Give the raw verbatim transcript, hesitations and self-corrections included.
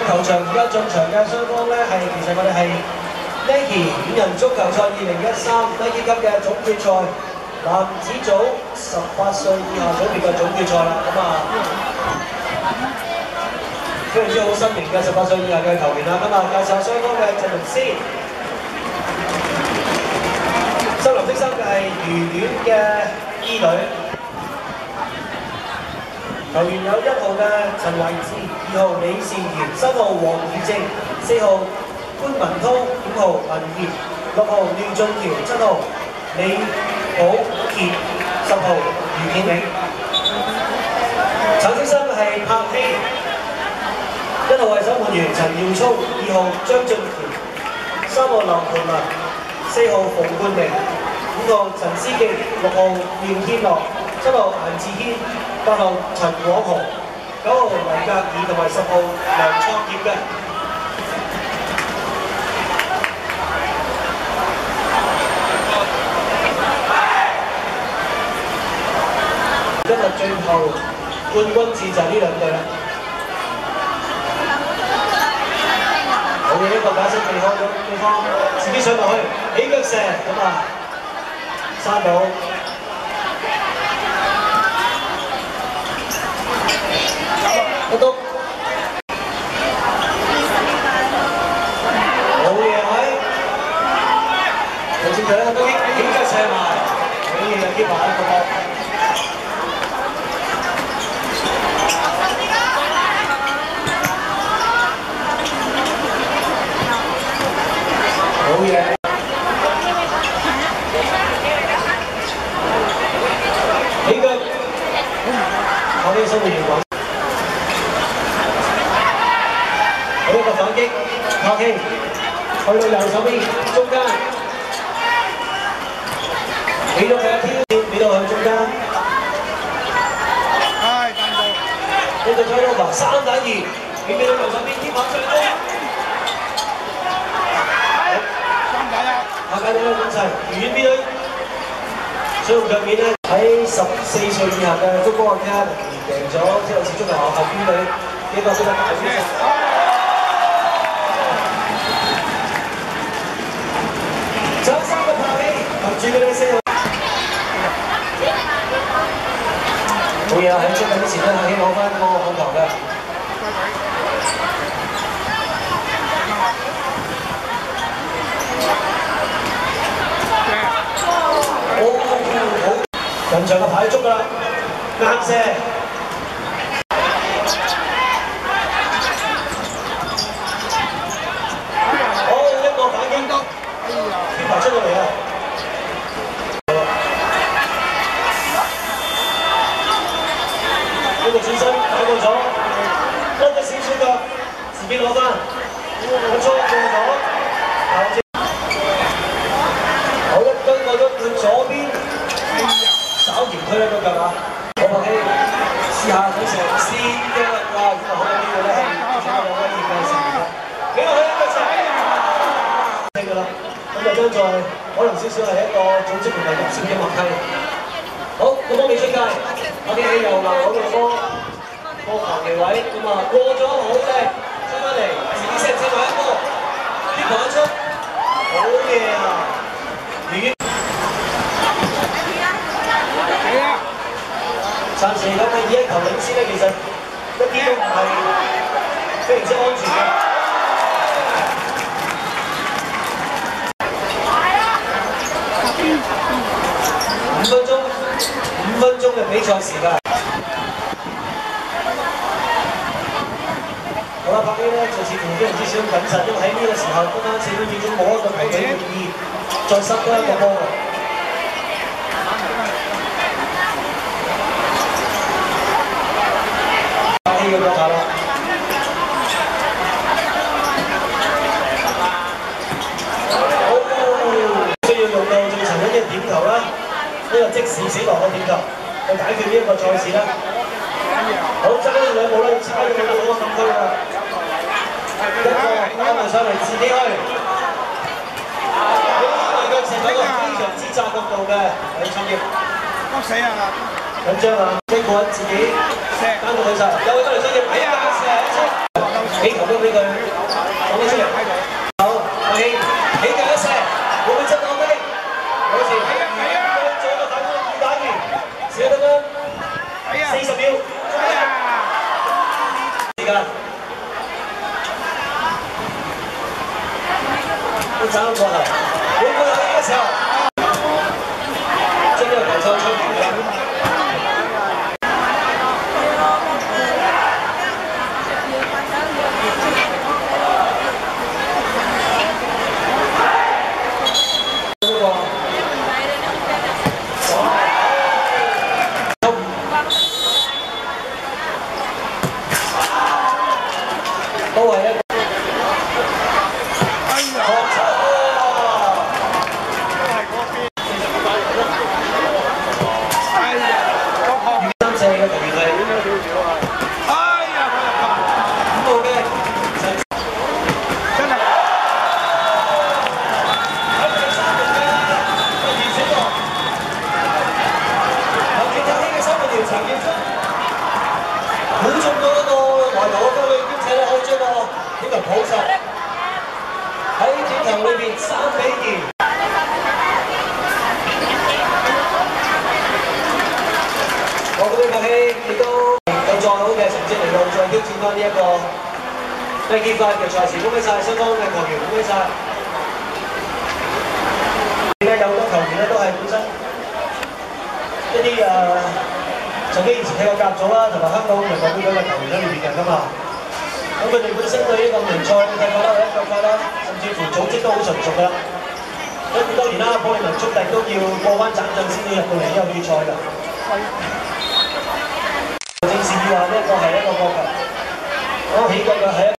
球場而家進場嘅雙方咧係其實我哋係 Nike 五人足球賽二零一三 Nike 級嘅總決賽男子組十八歲以下組別嘅總決賽啦，咁啊非常之好新型嘅十八歲以下嘅球員啦，咁啊介紹下雙方嘅陣容先。深藍色衫嘅係愉戀嘅 E 女。 球員有一號嘅陳懷志，二號李善賢，三號黃義正，四號潘文滔，五號文傑，六號廖俊橋，七號李寶傑，十號余建銘。橙色衫係柏希，一號係守門員陳耀聰，二號張俊權，三號劉培文，四號馮冠明，五號陳思敬，六號廖天樂，七號顏志軒。 八號陳廣豪，九號黎格爾同埋十號梁創業嘅。今日最後冠軍戰就係呢兩隊啦。好嘅，一個假身避開咗對方，自己上落去起腳射，咁啊山到。 一篤，冇嘢位，頭先佢一個攻擊，點解射埋？好嘢，有啲埋一個波。好嘢。起腳，後邊守門員講。 好一個反擊，拍氣，去到右手邊中間，俾咗佢一挑，俾到佢中間。係彈到，呢個 turnover 三打二，俾俾到右手邊貼下上高。三打一，下屆到啦咁齊，遠邊隊，水紅腳面咧喺十四歲以下嘅福光 Academy 贏咗之後，始終係學校邊隊呢個比較大優勢。 仲有三個拍氣，憑住佢哋四號。好嘢啊！喺出緊之前咧，拍氣攞翻嗰個控球嘅。哦，好，人場嘅牌捉㗎啦，硬射。好，一個反擊得。 出到嚟啊！呢個轉身打過咗，甩咗少少腳，自己攞翻，個錯過咗，好一跟過咗佢左邊，稍搖推一個腳啊！好拍氣，試下佢成線嘅哇！咁啊好有機會咧係做咗兩個熱嘅事嘅，幾落去一個射，聽㗎啦。 咁就將在可能少少係一個組織同埋入線嘅默契。好，個波未出界，我哋喺右路嗰個波波球旗位，咁啊過咗好正，出翻嚟，自己射射埋一波，呢球一出，好嘢啊！遠，暫時咁嘅以一球領先咧，其實一啲都唔係非常之安全嘅。 五分鐘，五分鐘嘅比賽時間。好啦，拍機咧就似乎非常之少謹慎，因為喺呢個時候得翻四分幾鐘冇一個球隊願意再失多一個波。拍機嘅腳下啦。 點球啦，呢個即時死亡嘅點球，去解決呢一個賽事啦。好，爭咗兩步啦，差咗兩個禁區啦。一個啱埋上嚟自己去，呢個腳射咗個非常之窄角度嘅李創業，急死啊！緊張啊！經過自己單到去晒，有個得嚟創業，哎呀，射一出。 俾球都俾佢講咗出嚟。好，阿希起腳一射，會唔會執到飛？好似做個反攻二打二，少得分四十秒。時間。都爭過頭，會唔會喺呢個時候將呢個球賽出完啦？都係一。 估中咗嗰個來頭嘅飛，兼且咧可以將個點球補實。喺點球裏邊三比二。我覺得麥希亦都有再好嘅成績嚟到再挑戰翻呢一個 Nike Five 嘅賽事。恭喜晒雙方嘅球員，恭喜晒！而家有好多球員咧都係本身一啲誒。 曾經以前踢過甲組啦，同埋香港人代表隊嘅球員喺裏邊嘅㗎嘛。咁佢哋本身對呢個聯賽嘅睇法啦、或者腳法啦，甚至乎組織都好純熟㗎。咁當然啦，保利文速遞都要過關斬將先至入到嚟呢個決賽㗎。正是要話呢一個係一個國球，我起腳嘅係。